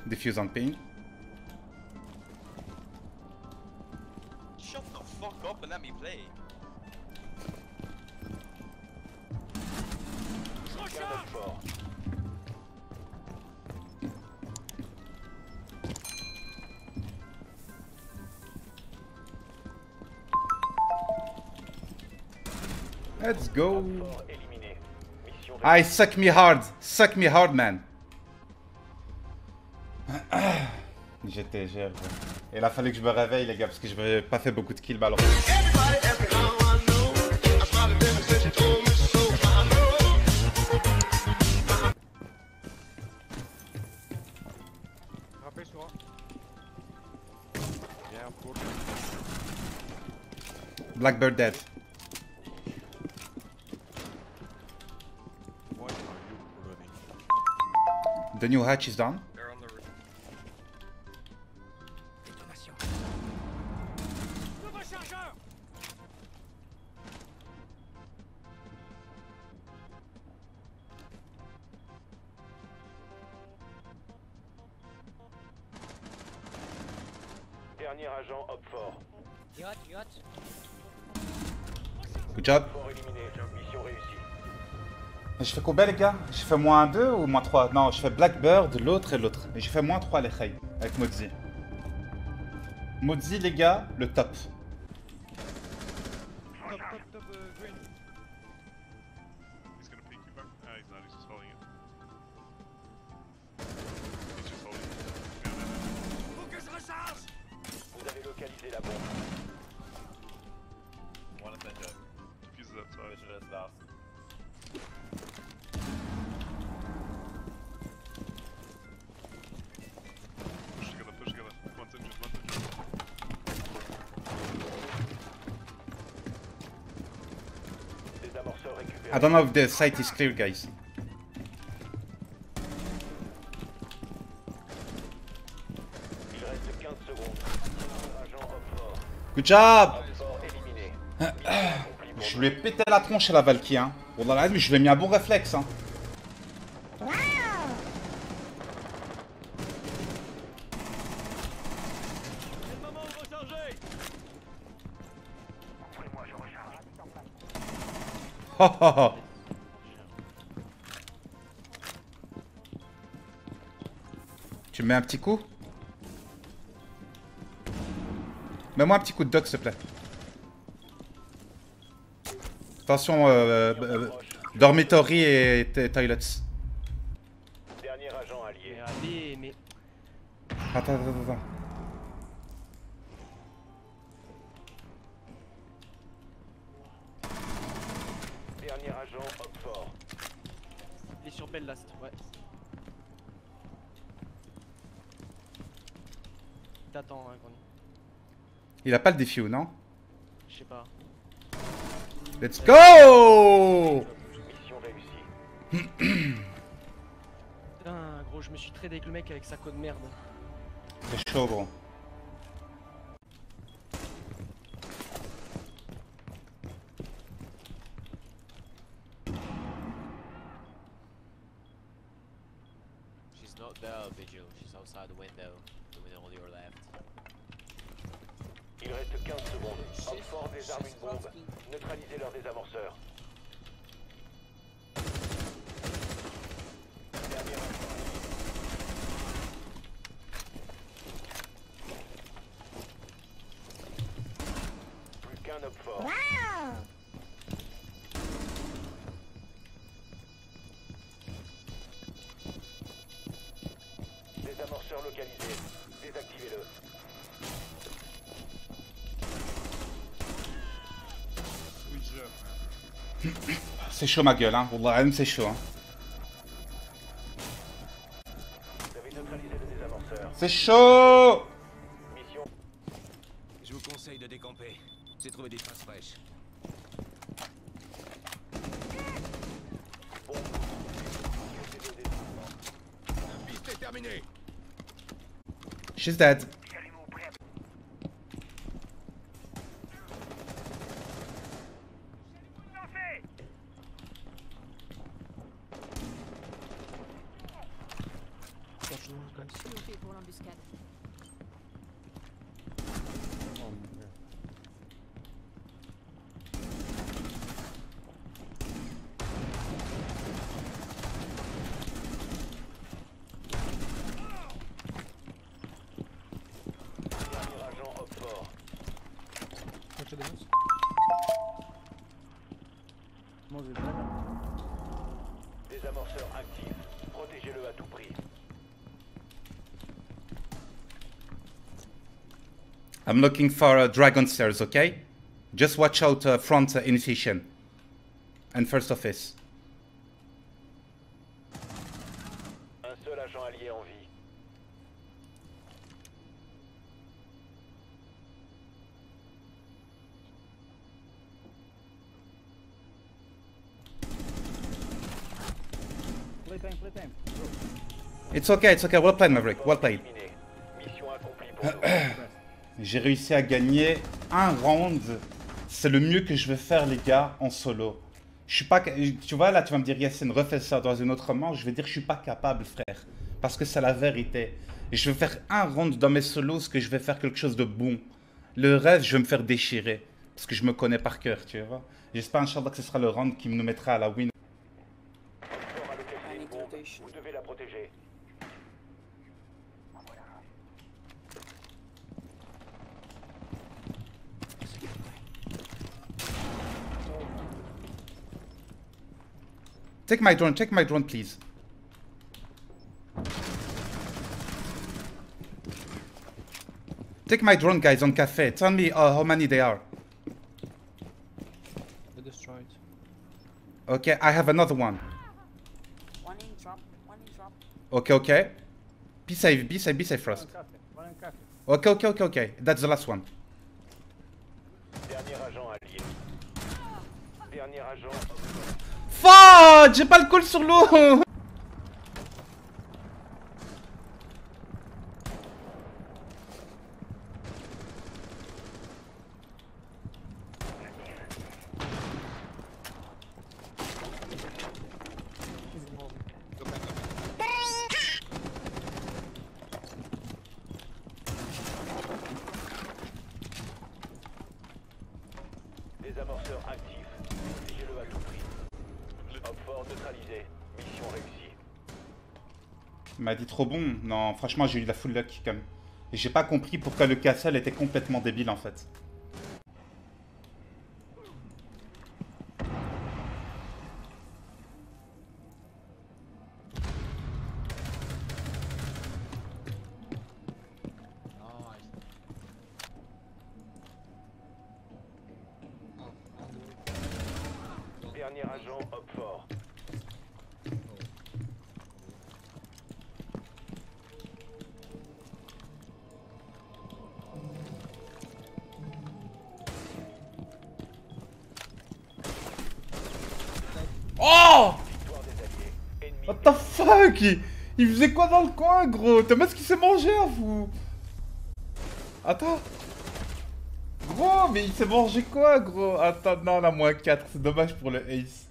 Defuse on ping. Shut the fuck up and let me play. Let's go. I suck me hard man. J'étais GF. Il a fallu que je me réveille les gars parce que je n'avais pas fait beaucoup de kills malheureusement. Blackbird dead. The new hatch is down. They're on the roof. Dernier agent hop fort. Yacht. Good job. Fort éliminé. Mission réussie. Je fais combien les gars? Je fais moins 2 ou moins 3? Non, je fais Blackbird, l'autre et l'autre. Et j'ai fait moins 3 les Khay avec Modzi. Modzi les gars, le top. Top green. He's gonna peek you back. Ah, he's not, he's just holding it. He's just holding it. Faut que je recharge. Vous avez localisé la bombe. One of them dead. Diffuse it outside. Vigilance last. Push together. One's injured. Des amorceurs récupérés. I don't know if the site is clear guys. Il reste 15 secondes. Agent hop fort. Good job. Hop fort éliminé. Je lui ai pété la tronche à la Valky hein. Bon dans la mais je lui ai mis un bon réflexe hein. Oh, oh, oh. Tu me mets un petit coup? Mets-moi un petit coup de doc s'il te plaît. Attention, dormitory et toilets. Dernier agent allié. Allez, mais. Attends. Dernier agent hop fort. Il est sur Bell Last, ouais. T'attends, hein, Grony. Il a pas le défi ou non? Je sais pas. Let's go! Mission réussie. Putain, gros, je me suis tradé avec le mec avec sa code merde. C'est chaud gros. She's not there, Vigil. She's outside the window on your left. Il reste 15 secondes. Hop fort désarme une bombe. Neutralisez leurs désamorceurs. Dernier agent. Plus qu'un hop fort. Désamorceur localisé. Désactivez-le. C'est chaud ma gueule hein. Wallah, c'est chaud hein. Vous avez neutralisé le désamorceur. C'est chaud! Mission. Je vous conseille de décamper. J'ai trouvé des traces fraîches. Bon. La piste est terminée. She's dead. en embuscade. Dernier agent op fort. Désamorceur actif. Protégez-le à tout prix. I'm looking for dragon stairs, okay? Just watch out front initiation. And first office. Un seul agent allié en vie. It's okay, well played Maverick, well played. Éliminé. Mission accomplie pour nous. J'ai réussi à gagner un round. C'est le mieux que je vais faire les gars en solo. Je suis pas... Tu vois là tu vas me dire Yassine refais ça dans une autre manche. Je vais dire je suis pas capable frère. Parce que c'est la vérité. Et je vais faire un round dans mes solos que je vais faire quelque chose de bon. Le reste je vais me faire déchirer. Parce que je me connais par cœur tu vois. J'espère Inch'Allah que ce sera le round qui nous mettra à la win. Fort à localiser une bombe. Vous devez la protéger. Take my drone please. Take my drone guys on cafe. Tell me how many they are. They destroyed. Okay, I have another one. One in drop, one in drop. Okay. Be safe first. Okay. That's the last one. Dernier agent allié. Dernier agent. Fuck! J'ai pas le call sur l'eau! Désamorceur actif. Protégez-le à tout prix. Op fort neutralisé. Mission réussie. Il m'a dit trop bon. Non, franchement, j'ai eu de la full luck quand même. Et j'ai pas compris pourquoi le castle était complètement débile en fait. Dernier agent op fort. Oh! Victoire des alliés. Ennemi. What the fuck? Il faisait quoi dans le coin, gros? T'as vu ce qu'il s'est mangé à vous? Attends. Gros, mais il s'est mangé quoi, gros? Attends, non, la moins 4. C'est dommage pour le ace.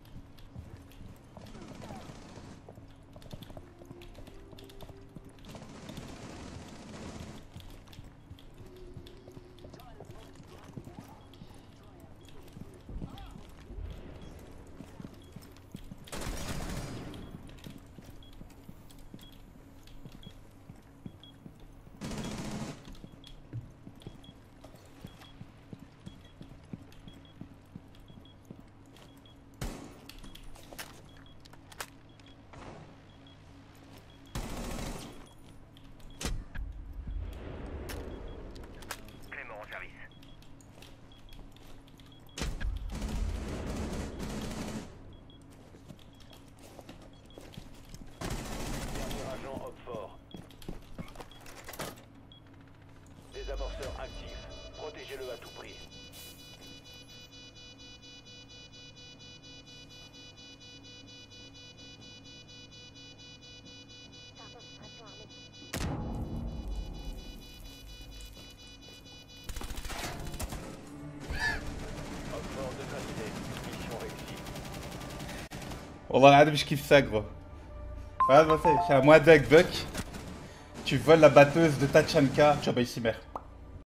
Clément en service. Dernier agent op fort. Désamorceur actif. Protégez-le à tout prix. Op fort neutralisé. Mission réussie. والله العظيم je kiffe ça gros. Ouais, bah, c'est à moi d'Agbuck. Tu voles la batteuse de Tachanka. Ciao, Cimer.